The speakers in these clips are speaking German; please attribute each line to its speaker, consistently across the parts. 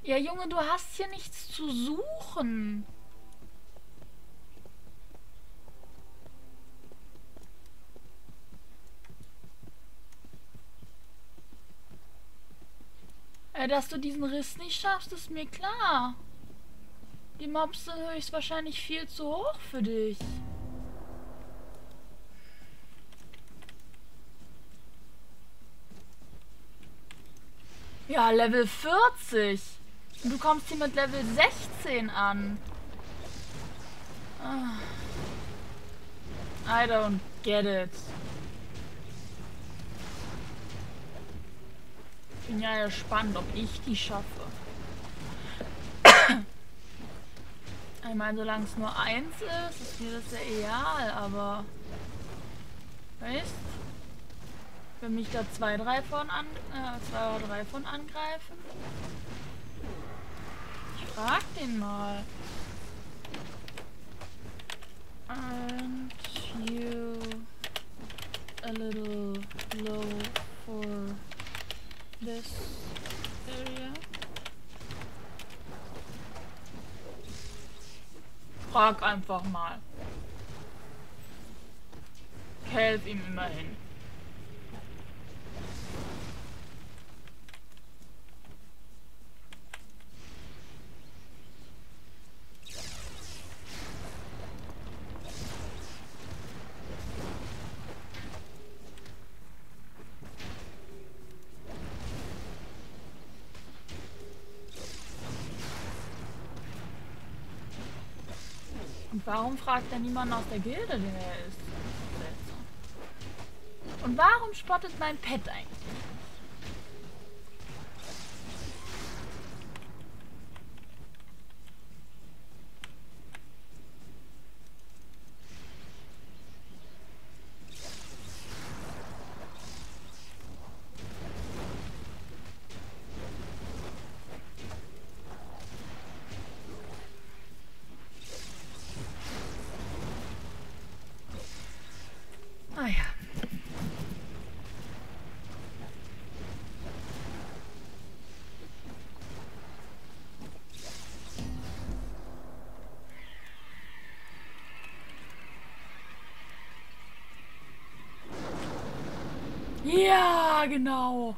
Speaker 1: Ja, Junge, du hast hier nichts zu suchen. Dass du diesen Riss nicht schaffst, ist mir klar. Die Mobs sind höchstwahrscheinlich viel zu hoch für dich. Ja, Level 40. Und du kommst hier mit Level 16 an. I don't get it. Ich bin ja gespannt, ob ich die schaffe. Ich meine, solange es nur 1 ist mir das ja egal, aber... Weißt? Wenn mich da 2 oder 3 von angreifen. Ich frag den mal. Aren't you a little low for this area? Frag einfach mal. Ich helfe ihm immerhin. Und warum fragt er niemanden aus der Gilde, der er ist? Und warum spottet mein Pet eigentlich? Ah ja. Ja, genau.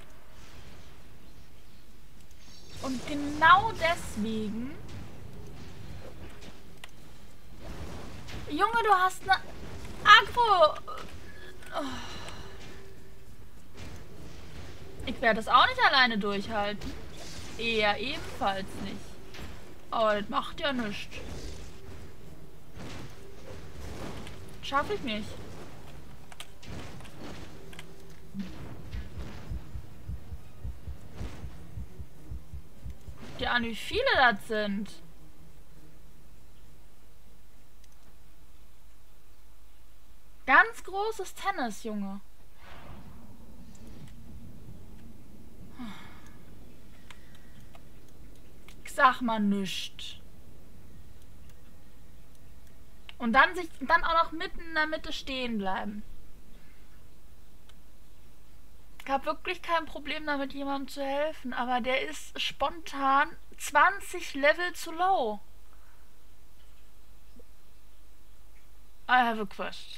Speaker 1: Und genau deswegen... Junge, du hast eine Agro... Ich werde das auch nicht alleine durchhalten. Er ebenfalls nicht. Aber das macht ja nichts. Schaffe ich nicht. Guck dir an, wie viele das sind. Ganz großes Tennis, Junge. Ich sag mal nichts. Und dann auch noch mitten in der Mitte stehen bleiben. Ich habe wirklich kein Problem damit, jemandem zu helfen, aber der ist spontan 20 Level zu low. I have a quest.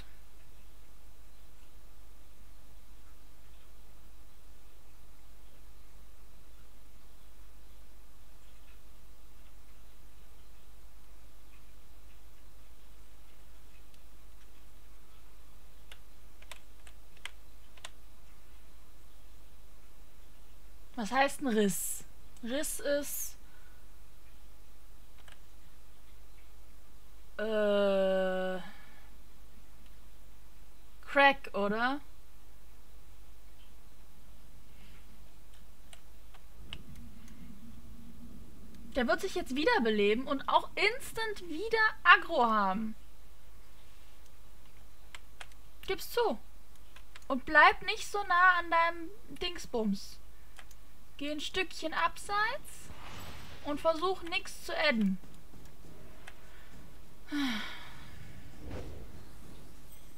Speaker 1: Was heißt ein Riss? Riss ist... Crack, oder? Der wird sich jetzt wiederbeleben und auch instant wieder Aggro haben. Gib's zu. Und bleib nicht so nah an deinem Dingsbums. Geh ein Stückchen abseits und versuch nichts zu adden.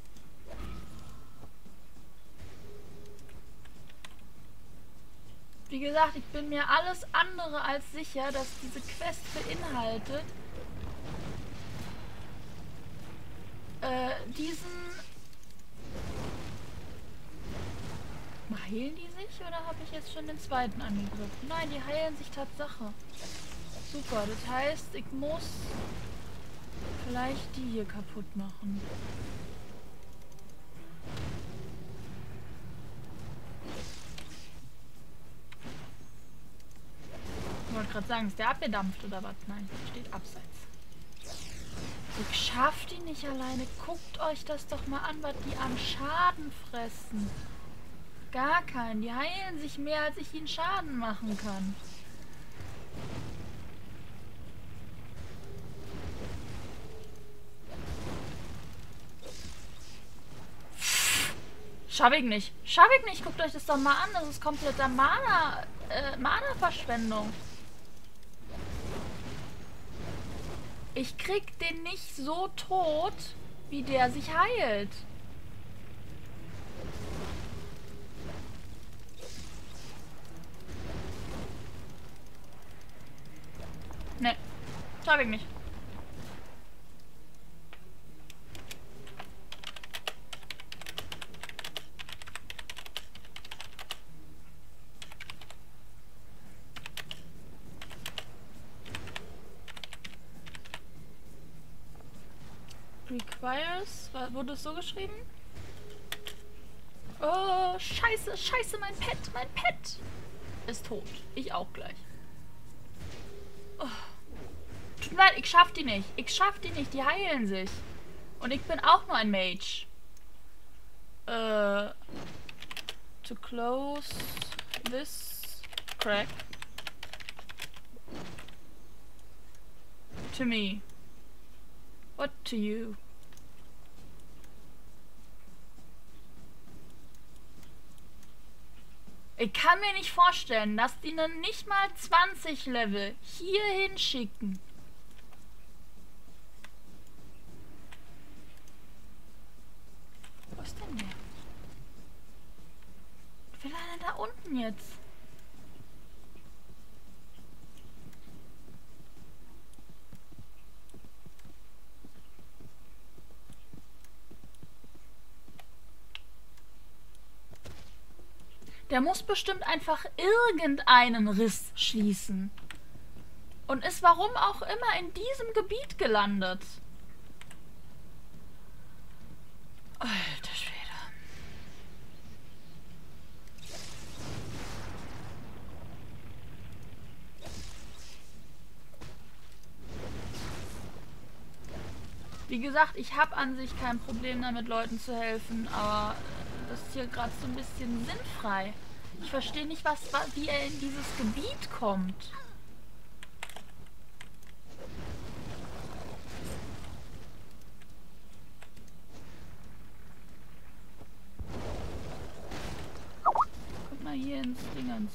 Speaker 1: Wie Wie gesagt, ich bin mir alles andere als sicher, dass diese Quest beinhaltet, diesen... Heilen die sich oder habe ich jetzt schon den zweiten angegriffen? Nein, die heilen sich Tatsache. Super, das heißt, ich muss vielleicht die hier kaputt machen. Ich wollte gerade sagen, ist der abgedampft oder was? Nein, steht abseits. Ich schaff die nicht alleine. Guckt euch das doch mal an, was die an Schaden fressen. Gar keinen. Die heilen sich mehr, als ich ihnen Schaden machen kann. Schaff ich nicht. Schaff ich nicht. Guckt euch das doch mal an. Das ist kompletter Mana-Verschwendung. Ich krieg den nicht so tot, wie der sich heilt. Ne, schaff ich nicht. Requires? Wurde es so geschrieben? Oh, scheiße, scheiße, mein Pet ist tot. Ich auch gleich. Oh. Tut mir leid, ich schaff die nicht. Ich schaff die nicht, die heilen sich. Und ich bin auch nur ein Mage. To close this crack. To me. What to you? Ich kann mir nicht vorstellen, dass die einen nicht mal 20 Level hier hinschicken. Wo ist denn der? Will er denn da unten jetzt? Der muss bestimmt einfach irgendeinen Riss schließen. Und ist warum auch immer in diesem Gebiet gelandet. Alter Schwede. Wie gesagt, ich habe an sich kein Problem damit, Leuten zu helfen, aber das ist hier gerade so ein bisschen sinnfrei. Ich verstehe nicht, wie er in dieses Gebiet kommt. Guck mal hier ins Dingens.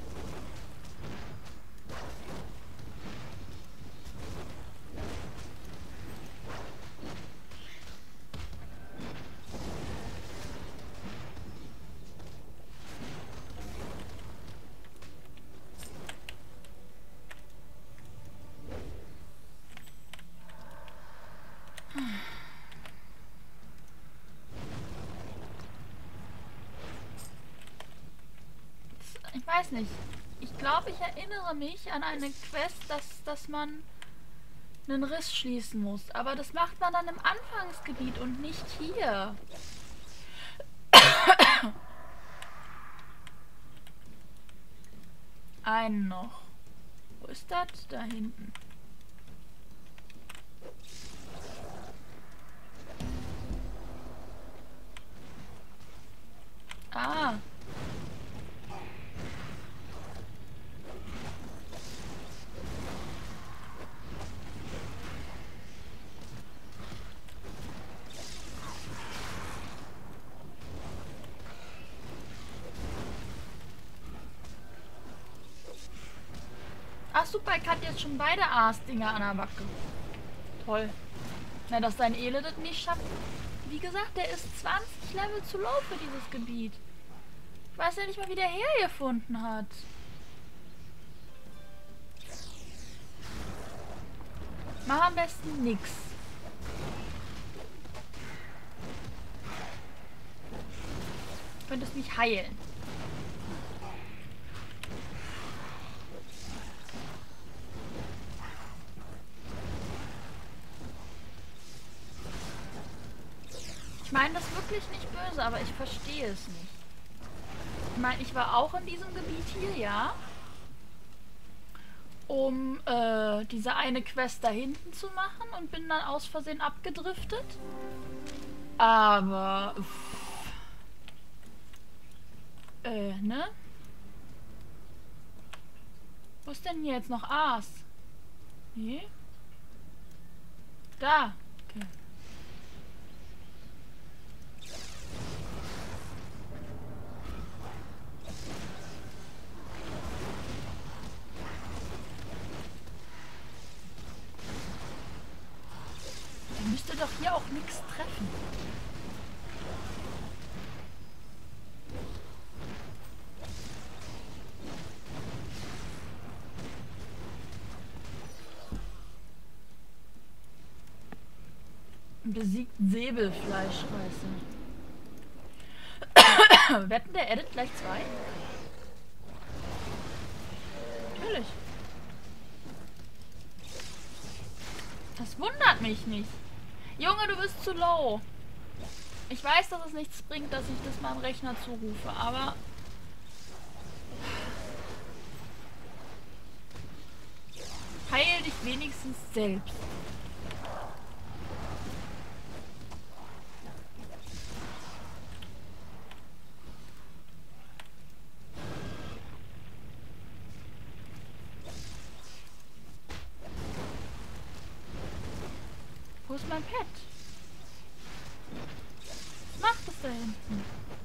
Speaker 1: Ich weiß nicht. Ich glaube, ich erinnere mich an eine Quest, dass man einen Riss schließen muss. Aber das macht man dann im Anfangsgebiet und nicht hier. Einen noch. Wo ist das? Da hinten. Ah. Ach super, ich hatte jetzt schon beide Aas-Dinger an der Backe. Toll. Na, dass dein Ele das nicht schafft. Wie gesagt, der ist 20 Level zu low für dieses Gebiet. Ich weiß ja nicht mal, wie der hergefunden hat. Mach am besten nix. Du könntest mich heilen. Ich meine das wirklich nicht böse, aber ich verstehe es nicht. Ich meine, ich war auch in diesem Gebiet hier, ja. Um diese eine Quest da hinten zu machen und bin dann aus Versehen abgedriftet. Aber... ne? Wo ist denn hier jetzt noch Aas? Nee? Da. Okay. Da müsste doch hier auch nichts treffen. Besiegt Säbelfleischreißer. Wetten, der edit gleich 2? Natürlich. Das wundert mich nicht. Junge, du bist zu low. Ich weiß, dass es nichts bringt, dass ich das meinem Rechner zurufe, aber... Heil dich wenigstens selbst. Wo ist mein Pet? Was macht es da hinten?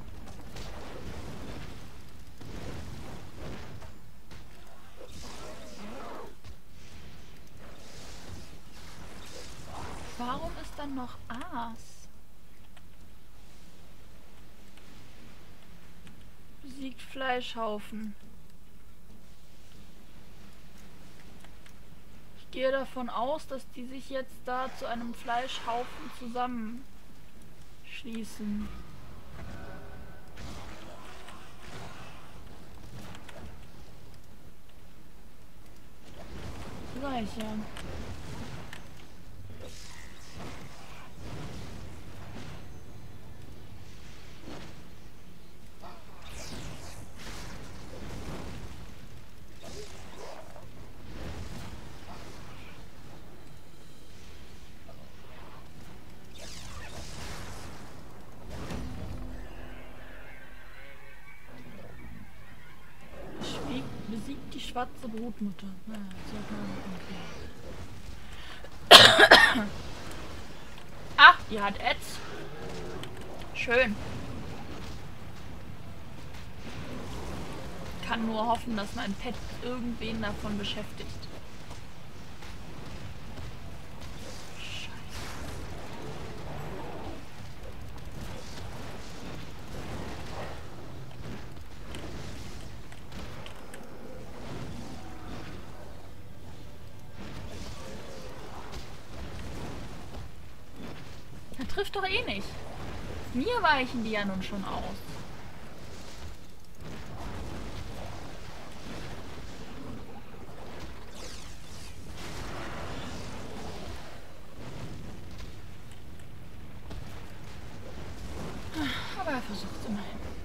Speaker 1: Warum ist dann noch Aas? Besiegt Fleischhaufen. Ich gehe davon aus, dass die sich jetzt da zu einem Fleischhaufen zusammenschließen. Gleich, ja. Besiegt die schwarze Brutmutter. Ja, ach, die hat Ads. Schön. Kann nur hoffen, dass mein Pet irgendwen davon beschäftigt. Er trifft doch eh nicht. Mir weichen die ja nun schon aus. Aber er versucht es immerhin.